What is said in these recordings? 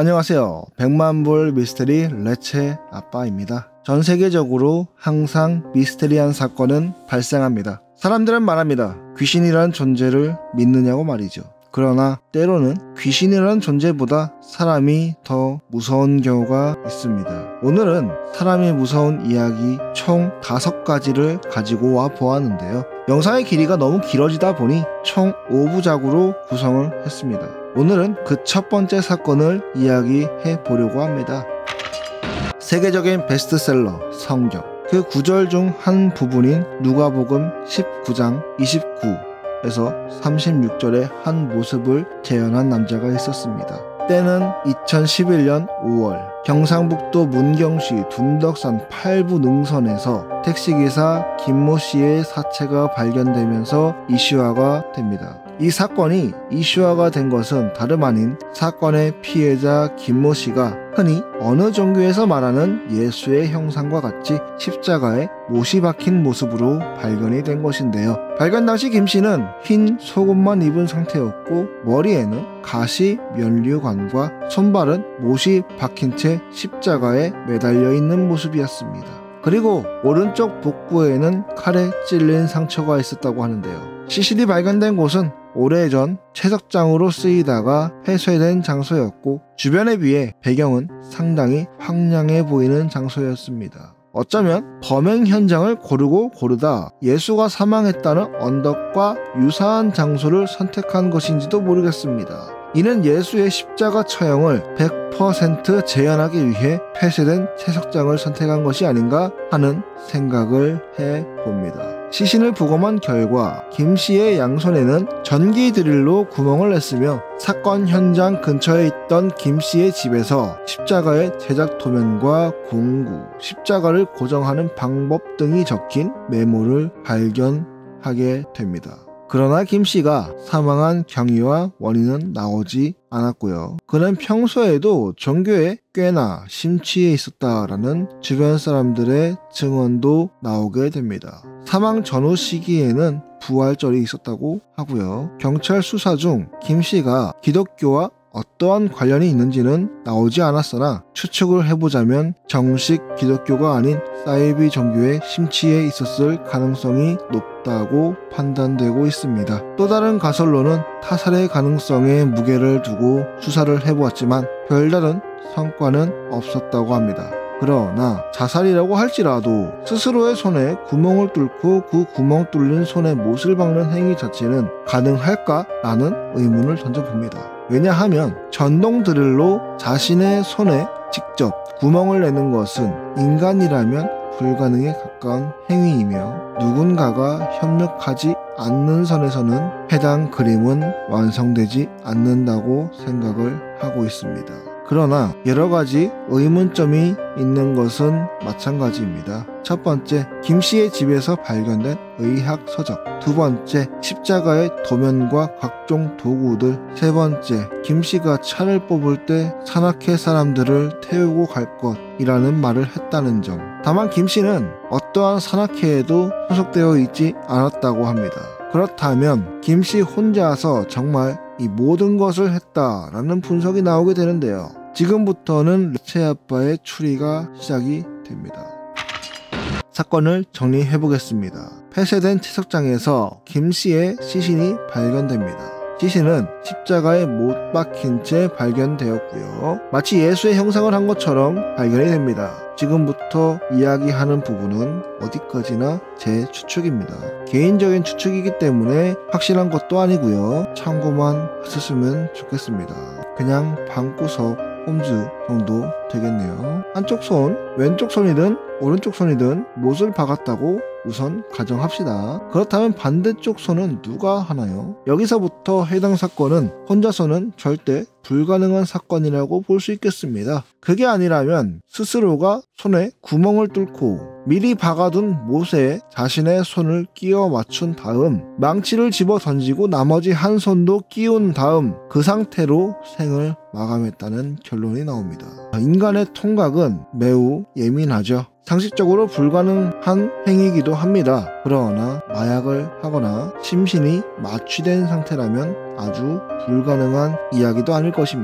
안녕하세요. 백만불 미스테리 레체 아빠입니다. 전 세계적으로 항상 미스테리한 사건은 발생합니다. 사람들은 말합니다. 귀신이란 존재를 믿느냐고 말이죠. 그러나 때로는 귀신이라는 존재보다 사람이 더 무서운 경우가 있습니다. 오늘은 사람이 무서운 이야기 총 5가지를 가지고 와 보았는데요. 영상의 길이가 너무 길어지다 보니 총 5부작으로 구성을 했습니다. 오늘은 그 첫 번째 사건을 이야기해 보려고 합니다. 세계적인 베스트셀러 성경, 그 구절 중 한 부분인 누가복음 19장 29에서 36절의 한 모습을 재현한 남자가 있었습니다. 때는 2011년 5월 경상북도 문경시 둔덕산 8부 능선에서 택시기사 김모 씨의 사체가 발견되면서 이슈화가 됩니다. 이 사건이 이슈화가 된 것은 다름 아닌 사건의 피해자 김모 씨가 흔히 어느 종교에서 말하는 예수의 형상과 같이 십자가에 못이 박힌 모습으로 발견이 된 것인데요. 발견 당시 김 씨는 흰 속옷만 입은 상태였고 머리에는 가시 면류관과 손발은 못이 박힌 채 십자가에 매달려 있는 모습이었습니다. 그리고 오른쪽 복부에는 칼에 찔린 상처가 있었다고 하는데요. 시신이 발견된 곳은 오래전 채석장으로 쓰이다가 폐쇄된 장소였고 주변에 비해 배경은 상당히 황량해 보이는 장소였습니다. 어쩌면 범행 현장을 고르다 예수가 사망했다는 언덕과 유사한 장소를 선택한 것인지도 모르겠습니다. 이는 예수의 십자가 처형을 100% 재현하기 위해 폐쇄된 채석장을 선택한 것이 아닌가 하는 생각을 해봅니다. 시신을 부검한 결과 김 씨의 양손에는 전기 드릴로 구멍을 냈으며 사건 현장 근처에 있던 김 씨의 집에서 십자가의 제작 도면과 공구, 십자가를 고정하는 방법 등이 적힌 메모를 발견하게 됩니다. 그러나 김 씨가 사망한 경위와 원인은 나오지 않았고요. 그는 평소에도 종교에 꽤나 심취해 있었다라는 주변 사람들의 증언도 나오게 됩니다. 사망 전후 시기에는 부활절이 있었다고 하고요. 경찰 수사 중 김 씨가 기독교와 어떠한 관련이 있는지는 나오지 않았으나 추측을 해보자면 정식 기독교가 아닌 사이비 종교에 심취해 있었을 가능성이 높다고 판단되고 있습니다. 또 다른 가설로는 타살의 가능성에 무게를 두고 수사를 해보았지만 별다른 성과는 없었다고 합니다. 그러나 자살이라고 할지라도 스스로의 손에 구멍을 뚫고 그 구멍 뚫린 손에 못을 박는 행위 자체는 가능할까라는 의문을 던져봅니다. 왜냐하면 전동 드릴로 자신의 손에 직접 구멍을 내는 것은 인간이라면 불가능에 가까운 행위이며 누군가가 협력하지 않는 선에서는 해당 그림은 완성되지 않는다고 생각을 하고 있습니다. 그러나 여러가지 의문점이 있는 것은 마찬가지입니다. 첫 번째, 김 씨의 집에서 발견된 의학 서적. 두 번째, 십자가의 도면과 각종 도구들. 세 번째, 김 씨가 차를 뽑을 때 산악회 사람들을 태우고 갈 것이라는 말을 했다는 점. 다만 김 씨는 어떠한 산악회에도 소속되어 있지 않았다고 합니다. 그렇다면 김 씨 혼자서 정말 이 모든 것을 했다라는 분석이 나오게 되는데요. 지금부터는 레체 아빠의 추리가 시작이 됩니다. 사건을 정리해 보겠습니다. 폐쇄된 채석장에서 김 씨의 시신이 발견됩니다. 시신은 십자가에 못 박힌 채 발견되었고요. 마치 예수의 형상을 한 것처럼 발견이 됩니다. 지금부터 이야기하는 부분은 어디까지나 제 추측입니다. 개인적인 추측이기 때문에 확실한 것도 아니고요. 참고만 하셨으면 좋겠습니다. 그냥 방구석 홈즈 정도 되겠네요. 한쪽 손, 왼쪽 손이든 오른쪽 손이든 못을 박았다고 우선 가정합시다. 그렇다면 반대쪽 손은 누가 하나요? 여기서부터 해당 사건은 혼자서는 절대 불가능한 사건이라고 볼 수 있겠습니다. 그게 아니라면 스스로가 손에 구멍을 뚫고 미리 박아둔 못에 자신의 손을 끼워 맞춘 다음 망치를 집어 던지고 나머지 한 손도 끼운 다음 그 상태로 생을 마감했다는 결론이 나옵니다. 인간의 통각은 매우 예민하죠. 상식적으로 불가능한 행위이기도 합니다. 그러나 마약을 하거나 심신이 마취된 상태라면 아주 불가능한 이야기도 아닐 것입니다.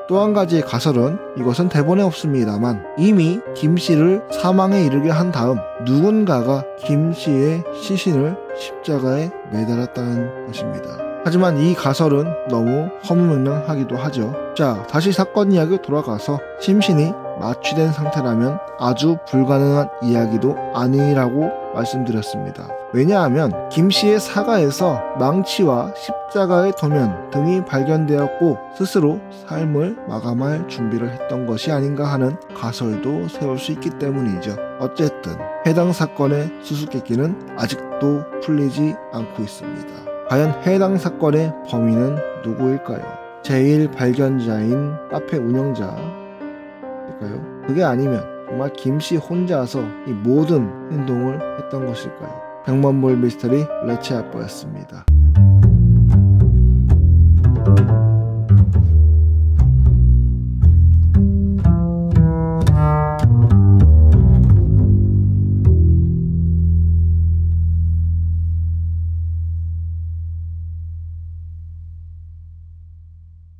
또 한 가지의 가설은 이것은 대본에 없습니다만 이미 김씨를 사망에 이르게 한 다음 누군가가 김씨의 시신을 십자가에 매달았다는 것입니다. 하지만 이 가설은 너무 허무맹랑하기도 하죠. 자, 다시 사건 이야기로 돌아가서 심신이 마취된 상태라면 아주 불가능한 이야기도 아니라고 말씀드렸습니다. 왜냐하면 김씨의 사가에서 망치와 십자가의 도면 등이 발견되었고 스스로 삶을 마감할 준비를 했던 것이 아닌가 하는 가설도 세울 수 있기 때문이죠. 어쨌든 해당 사건의 수수께끼는 아직도 풀리지 않고 있습니다. 과연 해당 사건의 범인은 누구일까요? 제일 발견자인 카페 운영자일까요? 그게 아니면 정말 김씨 혼자서 이 모든 행동을 했던 것일까요? 백만불 미스터리 레츠아빠였습니다.